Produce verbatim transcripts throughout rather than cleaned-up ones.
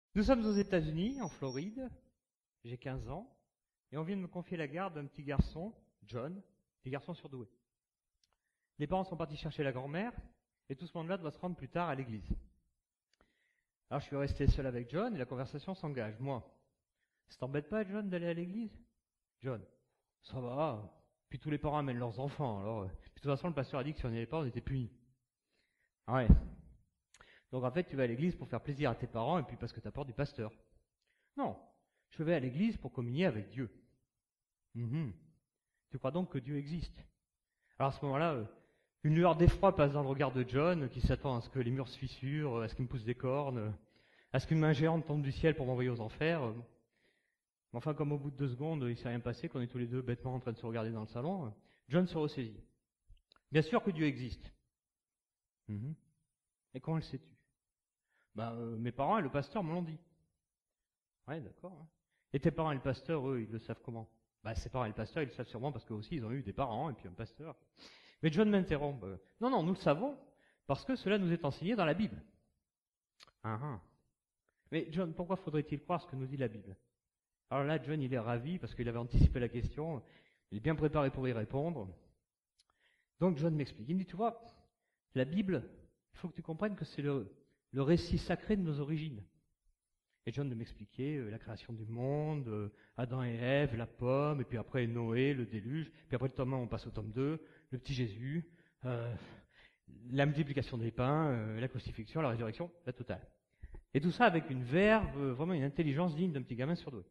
Nous sommes aux États-Unis, en Floride. J'ai quinze ans. Et on vient de me confier la garde d'un petit garçon, John, petit garçon surdoué. Les parents sont partis chercher la grand-mère, et tout ce monde-là doit se rendre plus tard à l'église. Alors je suis resté seul avec John, et la conversation s'engage. Moi, ça t'embête pas, John, d'aller à l'église? John, ça va. Puis tous les parents amènent leurs enfants. Alors, puis de toute façon, le pasteur a dit que si on n'y allait pas, on était punis. Ouais. Donc en fait, tu vas à l'église pour faire plaisir à tes parents, et puis parce que tu as peur du pasteur. Non, je vais à l'église pour communier avec Dieu. Mm-hmm. Tu crois donc que Dieu existe? Alors à ce moment-là, une lueur d'effroi passe dans le regard de John, qui s'attend à ce que les murs se fissurent, à ce qu'il me pousse des cornes, à ce qu'une main géante tombe du ciel pour m'envoyer aux enfers. Mais enfin, comme au bout de deux secondes, il ne s'est rien passé, qu'on est tous les deux bêtement en train de se regarder dans le salon, John se ressaisit. Bien sûr que Dieu existe. Mm-hmm. Et comment le sais-tu? Ben, euh, mes parents et le pasteur me l'ont dit. Ouais, d'accord. Hein. Et tes parents et le pasteur, eux, ils le savent comment? Ben, ses parents et le pasteur, ils le savent sûrement parce qu'eux aussi, ils ont eu des parents et puis un pasteur. Mais John m'interrompt. Euh, non, non, nous le savons parce que cela nous est enseigné dans la Bible. Ah, ah. Mais John, pourquoi faudrait-il croire ce que nous dit la Bible? Alors là, John, il est ravi parce qu'il avait anticipé la question. Il est bien préparé pour y répondre. Donc John m'explique. Il me dit, tu vois, la Bible, il faut que tu comprennes que c'est le, le récit sacré de nos origines. Et John de m'expliquer euh, la création du monde, euh, Adam et Ève, la pomme, et puis après Noé, le déluge, puis après le tome un, on passe au tome deux, le petit Jésus, euh, la multiplication des pains, euh, la crucifixion, la résurrection, la totale. Et tout ça avec une verve, euh, vraiment une intelligence digne d'un petit gamin surdoué.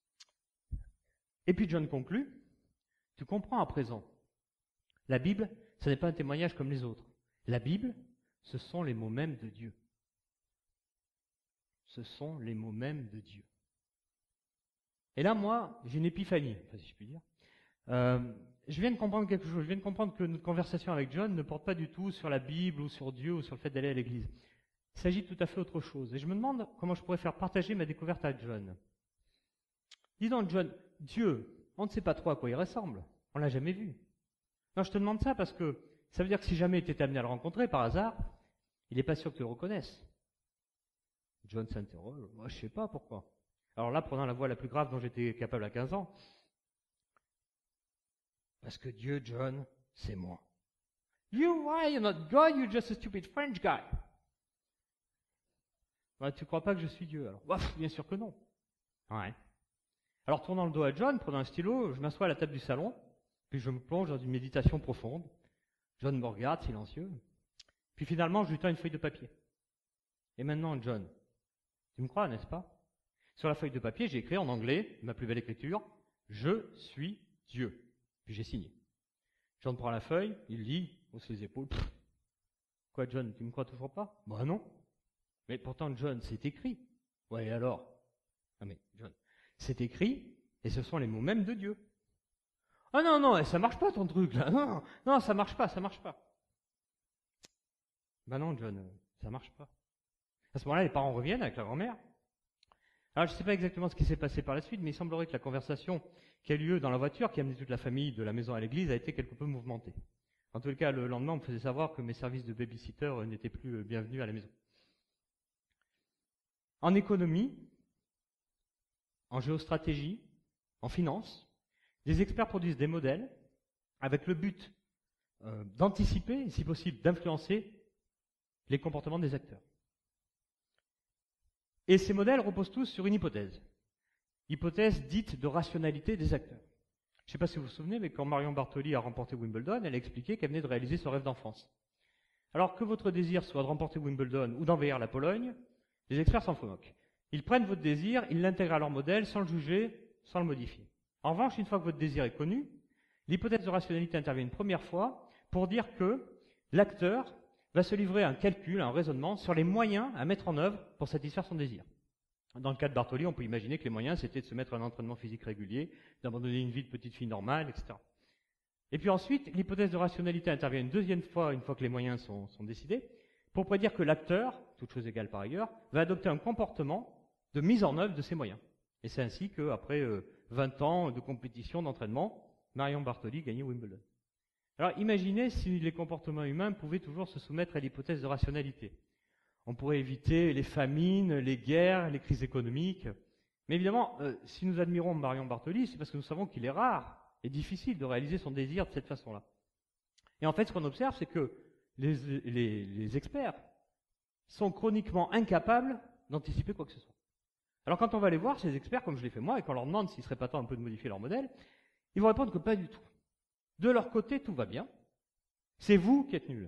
Et puis John conclut, tu comprends à présent, la Bible, ce n'est pas un témoignage comme les autres. La Bible, ce sont les mots mêmes de Dieu. Ce sont les mots mêmes de Dieu. Et là, moi, j'ai une épiphanie, si je puis dire. Euh, je viens de comprendre quelque chose. Je viens de comprendre que notre conversation avec John ne porte pas du tout sur la Bible ou sur Dieu ou sur le fait d'aller à l'église. Il s'agit de tout à fait autre chose. Et je me demande comment je pourrais faire partager ma découverte à John. Dis donc, John, Dieu, on ne sait pas trop à quoi il ressemble. On l'a jamais vu. Non, je te demande ça parce que ça veut dire que si jamais tu étais amené à le rencontrer par hasard, il n'est pas sûr que tu le reconnaisses. John s'interroge, moi je sais pas pourquoi. Alors là, prenant la voix la plus grave dont j'étais capable à quinze ans, parce que Dieu, John, c'est moi. You, why, you're not God, you're just a stupid French guy. Ouais, tu crois pas que je suis Dieu alors? Bah, bien sûr que non. Ouais. Alors tournant le dos à John, prenant un stylo, je m'assois à la table du salon, puis je me plonge dans une méditation profonde. John me regarde, silencieux. Puis finalement, je lui tends une feuille de papier. Et maintenant, John, tu me crois, n'est-ce pas? Sur la feuille de papier, j'ai écrit en anglais, ma plus belle écriture, « Je suis Dieu ». Puis j'ai signé. John prend la feuille, il lit, hausse les épaules. Pff. Quoi, John, tu me crois toujours pas? Bah non. Mais pourtant, John, c'est écrit. Ouais, alors? Ah mais, John, c'est écrit, et ce sont les mots mêmes de Dieu. Ah non, non, ça marche pas ton truc, là. Non, non, ça marche pas, ça marche pas. Bah non, John, ça marche pas. À ce moment-là, les parents reviennent avec la grand-mère. Alors, je ne sais pas exactement ce qui s'est passé par la suite, mais il semblerait que la conversation qui a eu lieu dans la voiture, qui a amené toute la famille de la maison à l'église, a été quelque peu mouvementée. En tout cas, le lendemain, on me faisait savoir que mes services de babysitter n'étaient plus bienvenus à la maison. En économie, en géostratégie, en finance, des experts produisent des modèles avec le but euh, d'anticiper, et si possible d'influencer les comportements des acteurs. Et ces modèles reposent tous sur une hypothèse. Hypothèse dite de rationalité des acteurs. Je ne sais pas si vous vous souvenez, mais quand Marion Bartoli a remporté Wimbledon, elle a expliqué qu'elle venait de réaliser son rêve d'enfance. Alors que votre désir soit de remporter Wimbledon ou d'envahir la Pologne, les experts s'en moquent. Ils prennent votre désir, ils l'intègrent à leur modèle sans le juger, sans le modifier. En revanche, une fois que votre désir est connu, l'hypothèse de rationalité intervient une première fois pour dire que l'acteur va se livrer à un calcul, à un raisonnement sur les moyens à mettre en œuvre pour satisfaire son désir. Dans le cas de Bartoli, on peut imaginer que les moyens, c'était de se mettre à un entraînement physique régulier, d'abandonner une vie de petite fille normale, et cetera. Et puis ensuite, l'hypothèse de rationalité intervient une deuxième fois, une fois que les moyens sont, sont décidés, pour prédire que l'acteur, toute chose égale par ailleurs, va adopter un comportement de mise en œuvre de ces moyens. Et c'est ainsi qu'après euh, vingt ans de compétition, d'entraînement, Marion Bartoli gagnait Wimbledon. Alors imaginez si les comportements humains pouvaient toujours se soumettre à l'hypothèse de rationalité. On pourrait éviter les famines, les guerres, les crises économiques. Mais évidemment, euh, si nous admirons Marion Bartoli, c'est parce que nous savons qu'il est rare et difficile de réaliser son désir de cette façon-là. Et en fait, ce qu'on observe, c'est que les, les, les experts sont chroniquement incapables d'anticiper quoi que ce soit. Alors quand on va les voir, ces experts, comme je l'ai fait moi, et qu'on leur demande s'il ne serait pas temps un peu de modifier leur modèle, ils vont répondre que pas du tout. De leur côté, tout va bien. C'est vous qui êtes nuls.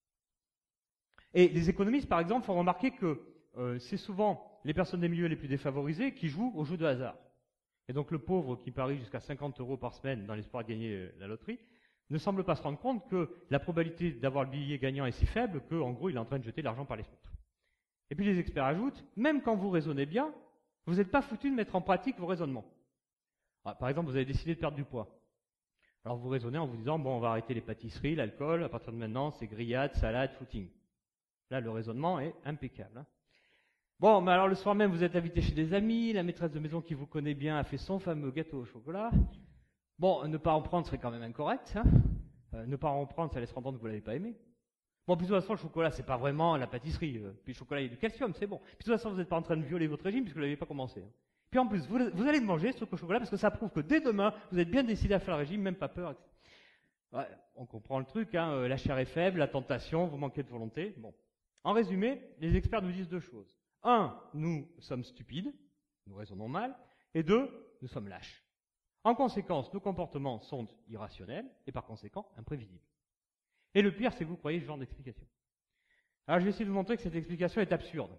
Et les économistes, par exemple, font remarquer que euh, c'est souvent les personnes des milieux les plus défavorisés qui jouent au jeu de hasard. Et donc le pauvre qui parie jusqu'à cinquante euros par semaine dans l'espoir de gagner euh, la loterie ne semble pas se rendre compte que la probabilité d'avoir le billet gagnant est si faible qu'en gros il est en train de jeter l'argent par les fenêtres. Et puis les experts ajoutent, même quand vous raisonnez bien, vous n'êtes pas foutu de mettre en pratique vos raisonnements. Ah, par exemple, vous avez décidé de perdre du poids. Alors vous raisonnez en vous disant, bon, on va arrêter les pâtisseries, l'alcool, à partir de maintenant, c'est grillade, salade, footing. Là, le raisonnement est impeccable. Hein. Bon, mais alors le soir même, vous êtes invité chez des amis, la maîtresse de maison qui vous connaît bien a fait son fameux gâteau au chocolat. Bon, ne pas en prendre serait quand même incorrect. Hein. Euh, ne pas en prendre, ça laisse entendre que vous ne l'avez pas aimé. Bon, puis de toute façon, le chocolat, c'est pas vraiment la pâtisserie. Euh, puis le chocolat, il y a du calcium, c'est bon. Puis de toute façon, vous n'êtes pas en train de violer votre régime puisque vous ne l'avez pas commencé. Hein. Puis en plus, vous, vous allez manger ce chocolat parce que ça prouve que dès demain, vous êtes bien décidé à faire le régime, même pas peur, et cetera. Ouais, on comprend le truc, hein, euh, la chair est faible, la tentation, vous manquez de volonté. Bon. En résumé, les experts nous disent deux choses. Un, nous sommes stupides, nous raisonnons mal. Et deux, nous sommes lâches. En conséquence, nos comportements sont irrationnels et par conséquent imprévisibles. Et le pire, c'est que vous croyez ce genre d'explication. Alors je vais essayer de vous montrer que cette explication est absurde.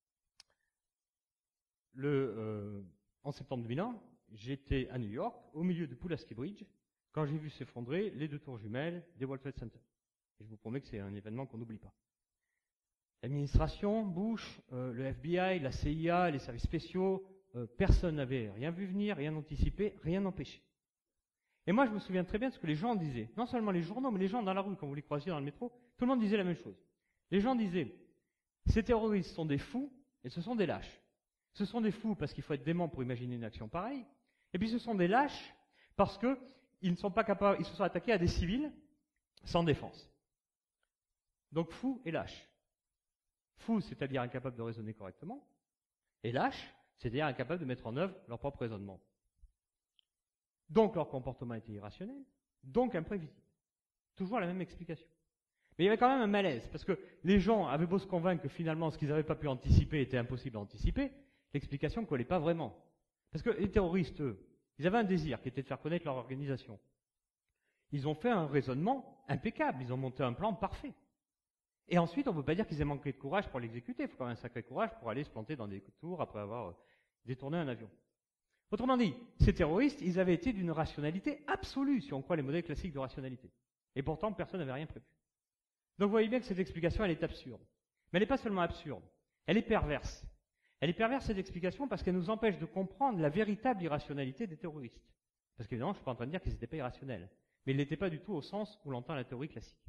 Le, euh, en septembre deux mille un, j'étais à New York, au milieu de Pulaski Bridge, quand j'ai vu s'effondrer les deux tours jumelles des World Trade Center. Et je vous promets que c'est un événement qu'on n'oublie pas. L'administration, Bush, euh, le F B I, la C I A, les services spéciaux, euh, personne n'avait rien vu venir, rien anticipé, rien empêché. Et moi, je me souviens très bien de ce que les gens disaient. Non seulement les journaux, mais les gens dans la rue, quand vous les croisiez dans le métro, tout le monde disait la même chose. Les gens disaient, ces terroristes sont des fous et ce sont des lâches. Ce sont des fous parce qu'il faut être dément pour imaginer une action pareille. Et puis ce sont des lâches parce qu'ils ne sont pas capables, ils se sont attaqués à des civils sans défense. Donc fous et lâches. Fous, c'est-à-dire incapables de raisonner correctement, et lâches, c'est-à-dire incapables de mettre en œuvre leur propre raisonnement. Donc leur comportement était irrationnel, donc imprévisible. Toujours la même explication. Mais il y avait quand même un malaise, parce que les gens avaient beau se convaincre que finalement ce qu'ils n'avaient pas pu anticiper était impossible à anticiper, l'explication ne collait pas vraiment. Parce que les terroristes, eux, ils avaient un désir qui était de faire connaître leur organisation. Ils ont fait un raisonnement impeccable, ils ont monté un plan parfait. Et ensuite, on ne peut pas dire qu'ils aient manqué de courage pour l'exécuter. Il faut quand même un sacré courage pour aller se planter dans des tours après avoir détourné un avion. Autrement dit, ces terroristes, ils avaient été d'une rationalité absolue, si on croit les modèles classiques de rationalité. Et pourtant, personne n'avait rien prévu. Donc vous voyez bien que cette explication, elle est absurde. Mais elle n'est pas seulement absurde, elle est perverse. Elle est perverse, cette explication, parce qu'elle nous empêche de comprendre la véritable irrationalité des terroristes. Parce qu'évidemment, je ne suis pas en train de dire qu'ils n'étaient pas irrationnels. Mais ils n'étaient pas du tout au sens où l'entend la théorie classique.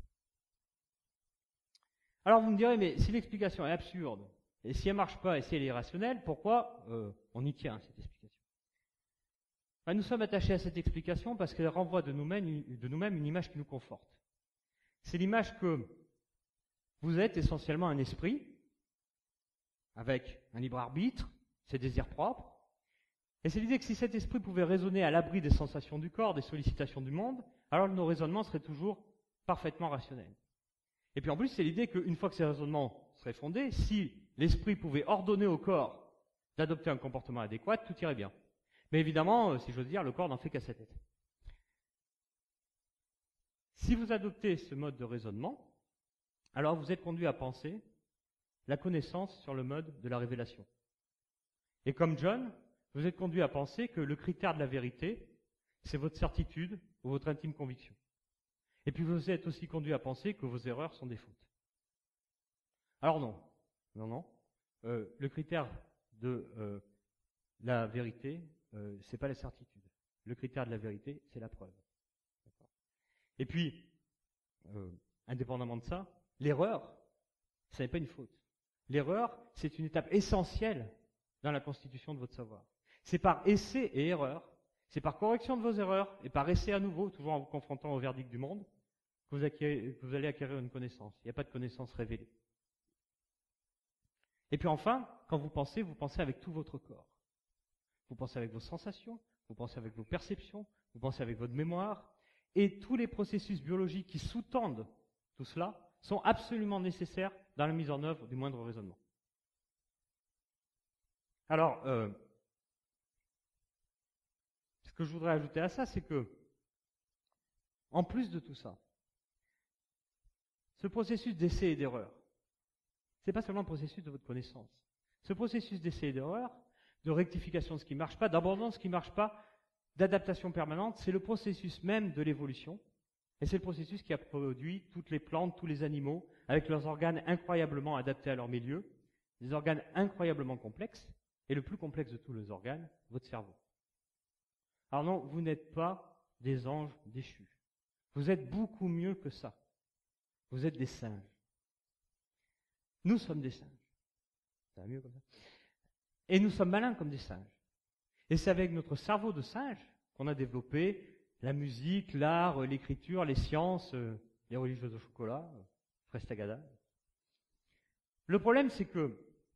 Alors vous me direz, mais si l'explication est absurde, et si elle ne marche pas, et si elle est irrationnelle, pourquoi euh, on y tient à cette explication? Ben, nous sommes attachés à cette explication parce qu'elle renvoie de nous-mêmes de nous-mêmes une image qui nous conforte. C'est l'image que vous êtes essentiellement un esprit, avec un libre arbitre, ses désirs propres, et c'est l'idée que si cet esprit pouvait raisonner à l'abri des sensations du corps, des sollicitations du monde, alors nos raisonnements seraient toujours parfaitement rationnels. Et puis en plus, c'est l'idée qu'une fois que ces raisonnements seraient fondés, si l'esprit pouvait ordonner au corps d'adopter un comportement adéquat, tout irait bien. Mais évidemment, si j'ose dire, le corps n'en fait qu'à sa tête. Si vous adoptez ce mode de raisonnement, alors vous êtes conduit à penser la connaissance sur le mode de la révélation. Et comme John, vous êtes conduit à penser que le critère de la vérité, c'est votre certitude ou votre intime conviction. Et puis vous êtes aussi conduit à penser que vos erreurs sont des fautes. Alors non, non, non. Euh, le critère de euh, la vérité, euh, c'est pas la certitude. Le critère de la vérité, c'est la preuve. Et puis, euh, indépendamment de ça, l'erreur, ce n'est pas une faute. L'erreur, c'est une étape essentielle dans la constitution de votre savoir. C'est par essai et erreur, c'est par correction de vos erreurs et par essai à nouveau, toujours en vous confrontant au verdict du monde, que vous, acquérez, que vous allez acquérir une connaissance. Il n'y a pas de connaissance révélée. Et puis enfin, quand vous pensez, vous pensez avec tout votre corps. Vous pensez avec vos sensations, vous pensez avec vos perceptions, vous pensez avec votre mémoire, et tous les processus biologiques qui sous-tendent tout cela sont absolument nécessaires dans la mise en œuvre du moindre raisonnement. Alors, euh, ce que je voudrais ajouter à ça, c'est que, en plus de tout ça, ce processus d'essai et d'erreur, ce n'est pas seulement le processus de votre connaissance. Ce processus d'essai et d'erreur, de rectification de ce qui ne marche pas, d'abandon de ce qui ne marche pas, d'adaptation permanente, c'est le processus même de l'évolution. Et c'est le processus qui a produit toutes les plantes, tous les animaux, avec leurs organes incroyablement adaptés à leur milieu, des organes incroyablement complexes, et le plus complexe de tous les organes, votre cerveau. Alors non, vous n'êtes pas des anges déchus. Vous êtes beaucoup mieux que ça. Vous êtes des singes. Nous sommes des singes. Ça va mieux comme ça. Et nous sommes malins comme des singes. Et c'est avec notre cerveau de singe qu'on a développé la musique, l'art, l'écriture, les sciences, les religieuses au chocolat, Frestagada. Le problème, c'est que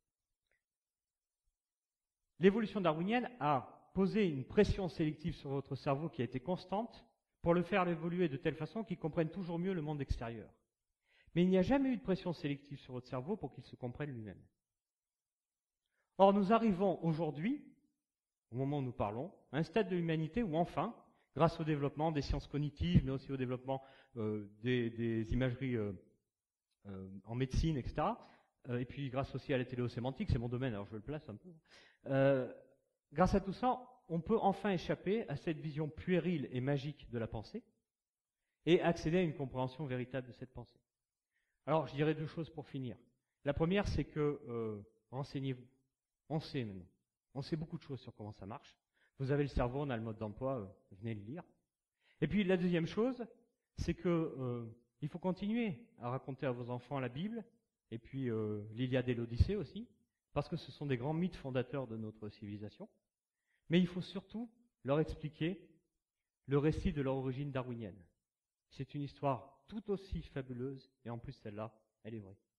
l'évolution darwinienne a posé une pression sélective sur votre cerveau qui a été constante pour le faire évoluer de telle façon qu'il comprenne toujours mieux le monde extérieur. Mais il n'y a jamais eu de pression sélective sur votre cerveau pour qu'il se comprenne lui-même. Or, nous arrivons aujourd'hui, au moment où nous parlons, à un stade de l'humanité où enfin, grâce au développement des sciences cognitives, mais aussi au développement euh, des, des imageries euh, euh, en médecine, et cetera, euh, et puis grâce aussi à la téléosémantique, c'est mon domaine, alors je le place un peu, euh, grâce à tout ça, on peut enfin échapper à cette vision puérile et magique de la pensée et accéder à une compréhension véritable de cette pensée. Alors, je dirais deux choses pour finir. La première, c'est que euh, renseignez-vous. On sait maintenant. On sait beaucoup de choses sur comment ça marche. Vous avez le cerveau, on a le mode d'emploi, euh, venez le lire. Et puis la deuxième chose, c'est que euh, il faut continuer à raconter à vos enfants la Bible, et puis euh, l'Iliade et l'Odyssée aussi, parce que ce sont des grands mythes fondateurs de notre civilisation. Mais il faut surtout leur expliquer le récit de leur origine darwinienne. C'est une histoire tout aussi fabuleuse, et en plus celle-là, elle est vraie.